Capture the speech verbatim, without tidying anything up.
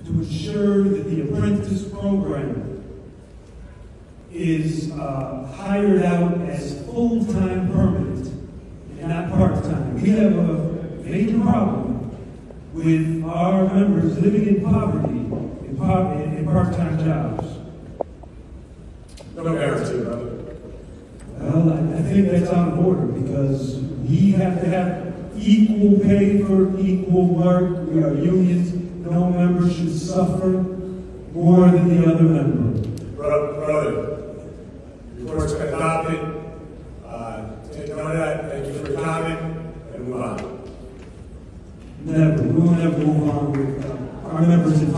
to ensure that the Apprentice program is uh, hired out as full-time permanent and not part-time. We have a major problem with our members living in poverty in, par in part-time jobs. No guarantee, brother. Well, I, I think that's out of order because we have to have equal pay for equal work. We are unions. No member should suffer more than the other member. Brother, brother, report's been adopted. Uh, take note of that. Thank you for your comment, and move on. Never. We will never move on with uh, our members in